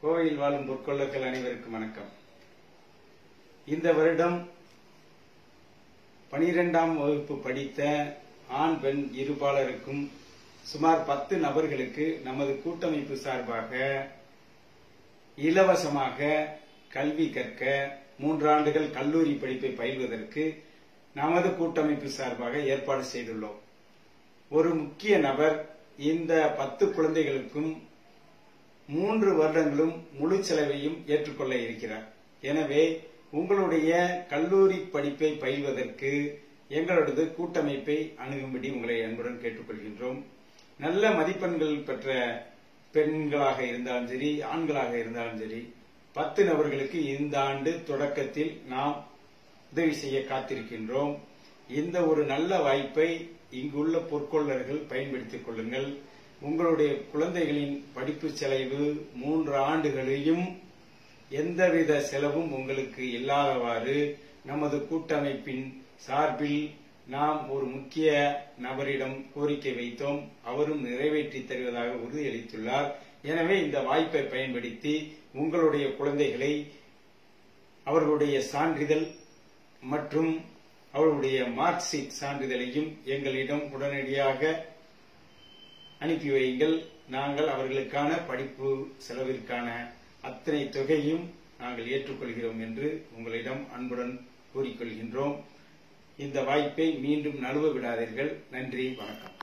கோவையில் வாழும் பொற்கொள்ளர்கள் அனைவருக்கும் வணக்கம். இந்த வருடம் 12ஆம் வகுப்பு படித்த ஆண் பெண் இருபாலருக்கும் சுமார் 10 நபர்களுக்கு நமது கூட்டமைப்பு சார்பாக இலவசமாக கல்வி கற்க 3 ஆண்டுகள் கல்லூரி படிப்பை பயில்வதற்கு நமது கூட்டமைப்பு சார்பாக ஏற்பாடு செய்துள்ளோம். ஒரு முக்கிய நபர் இந்த 10 குழந்தைகளுக்கும் 3 வருடங்களும் முழு செலவையும் ஏற்றுக்கொள்ள இருக்கிறார். எனவே உங்களுடைய கல்லூரி படிப்பை பயில்வதற்கு எங்களது கூட்டமைப்பை அணுகும்படி உங்களை அன்புடன் கேட்டுக்கொள்கின்றோம். நல்ல மதிப்பெண்கள் பெற்ற பெண்களாக இருந்தாலும் சரி, ஆண்களாக இருந்தாலும் சரி, 10 நபர்களுக்கு இந்த ஆண்டு தொடக்கத்தில் நாம் உதவி செய்ய காத்திருக்கின்றோம். இந்த ஒரு நல்ல வாய்ப்பை இங்குள்ள பொற்கொள்ளர்கள் பயன்படுத்திக் கொள்ளுங்கள். உங்களுடைய குழந்தைகளின் படிப்பு செலவு 3 ஆண்டுகளையும் எந்தவித செலவும் உங்களுக்கு இல்லாதவாறு நமது கூட்டமைப்பின் சார்பில் நாம் ஒரு முக்கிய நபரிடம் கோரிக்கை வைத்தோம். அவரும் நிறைவேற்றி தருவதாக உறுதியளித்துள்ளார். எனவே இந்த வாய்ப்பை பயன்படுத்தி உங்களுடைய குழந்தைகளை அவர்களுடைய சான்றிதழ் மற்றும் அவர்களுடைய மார்க் ஷீட் சான்றிதழையும் எங்களிடம் உடனடியாக அனுப்பி வையுங்கள். நாங்கள் அவர்களுக்கான படிப்பு செலவிற்கான அத்தனை தொகையும் நாங்கள் ஏற்றுக்கொள்கிறோம் என்று உங்களிடம் அன்புடன் கூறிக்கொள்கின்றோம். இந்த வாய்ப்பை மீண்டும் நழுவ விடாதீர்கள். நன்றி, வணக்கம்.